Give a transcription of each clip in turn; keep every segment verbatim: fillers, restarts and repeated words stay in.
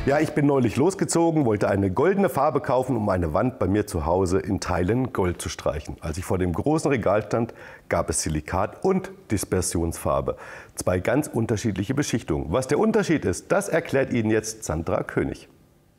Ja, ich bin neulich losgezogen, wollte eine goldene Farbe kaufen, um eine Wand bei mir zu Hause in Teilen Gold zu streichen. Als ich vor dem großen Regal stand, gab es Silikat und Dispersionsfarbe. Zwei ganz unterschiedliche Beschichtungen. Was der Unterschied ist, das erklärt Ihnen jetzt Sandra König.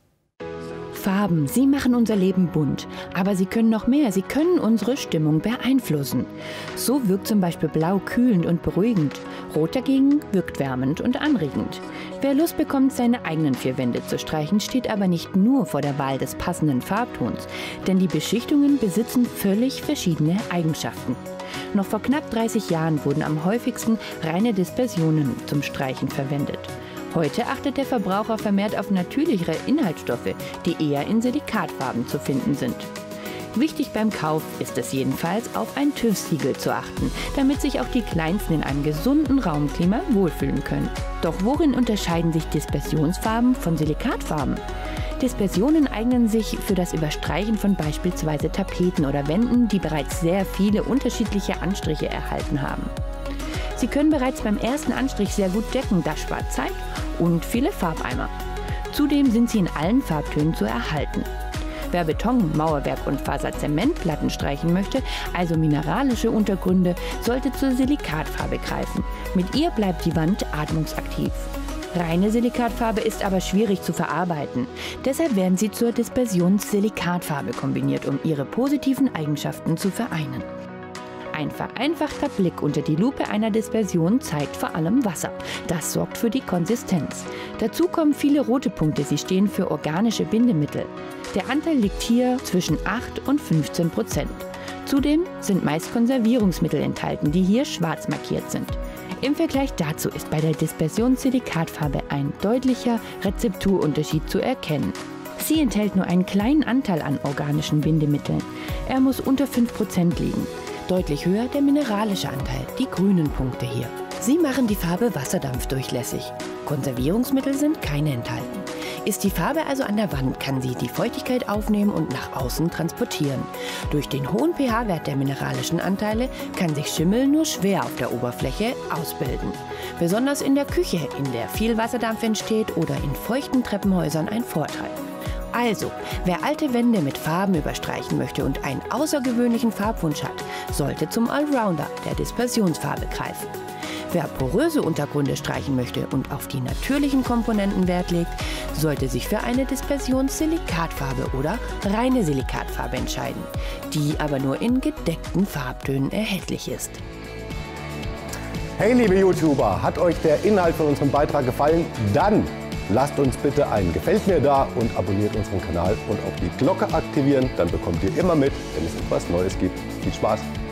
Farben, sie machen unser Leben bunt, aber sie können noch mehr, sie können unsere Stimmung beeinflussen. So wirkt zum Beispiel Blau kühlend und beruhigend, Rot dagegen wirkt wärmend und anregend. Wer Lust bekommt, seine eigenen vier Wände zu streichen, steht aber nicht nur vor der Wahl des passenden Farbtons, denn die Beschichtungen besitzen völlig verschiedene Eigenschaften. Noch vor knapp dreißig Jahren wurden am häufigsten reine Dispersionen zum Streichen verwendet. Heute achtet der Verbraucher vermehrt auf natürlichere Inhaltsstoffe, die eher in Silikatfarben zu finden sind. Wichtig beim Kauf ist es jedenfalls, auf ein TÜV-Siegel zu achten, damit sich auch die Kleinsten in einem gesunden Raumklima wohlfühlen können. Doch worin unterscheiden sich Dispersionsfarben von Silikatfarben? Dispersionen eignen sich für das Überstreichen von beispielsweise Tapeten oder Wänden, die bereits sehr viele unterschiedliche Anstriche erhalten haben. Sie können bereits beim ersten Anstrich sehr gut decken, das spart Zeit und viele Farbeimer. Zudem sind sie in allen Farbtönen zu erhalten. Wer Beton, Mauerwerk und Faserzementplatten streichen möchte, also mineralische Untergründe, sollte zur Silikatfarbe greifen. Mit ihr bleibt die Wand atmungsaktiv. Reine Silikatfarbe ist aber schwierig zu verarbeiten. Deshalb werden sie zur Dispersions-Silikatfarbe kombiniert, um ihre positiven Eigenschaften zu vereinen. Ein vereinfachter Blick unter die Lupe einer Dispersion zeigt vor allem Wasser. Das sorgt für die Konsistenz. Dazu kommen viele rote Punkte, sie stehen für organische Bindemittel. Der Anteil liegt hier zwischen acht und fünfzehn Prozent. Zudem sind meist Konservierungsmittel enthalten, die hier schwarz markiert sind. Im Vergleich dazu ist bei der Dispersions-Silikatfarbe ein deutlicher Rezepturunterschied zu erkennen. Sie enthält nur einen kleinen Anteil an organischen Bindemitteln. Er muss unter fünf Prozent liegen. Deutlich höher der mineralische Anteil, die grünen Punkte hier. Sie machen die Farbe wasserdampfdurchlässig. Konservierungsmittel sind keine enthalten. Ist die Farbe also an der Wand, kann sie die Feuchtigkeit aufnehmen und nach außen transportieren. Durch den hohen pH-Wert der mineralischen Anteile kann sich Schimmel nur schwer auf der Oberfläche ausbilden. Besonders in der Küche, in der viel Wasserdampf entsteht, oder in feuchten Treppenhäusern ein Vorteil. Also, wer alte Wände mit Farben überstreichen möchte und einen außergewöhnlichen Farbwunsch hat, sollte zum Allrounder der Dispersionsfarbe greifen. Wer poröse Untergründe streichen möchte und auf die natürlichen Komponenten Wert legt, sollte sich für eine Dispersions-Silikatfarbe oder reine Silikatfarbe entscheiden, die aber nur in gedeckten Farbtönen erhältlich ist. Hey liebe YouTuber, hat euch der Inhalt von unserem Beitrag gefallen? Dann lasst uns bitte ein Gefällt mir da und abonniert unseren Kanal und auch die Glocke aktivieren. Dann bekommt ihr immer mit, wenn es etwas Neues gibt. Viel Spaß!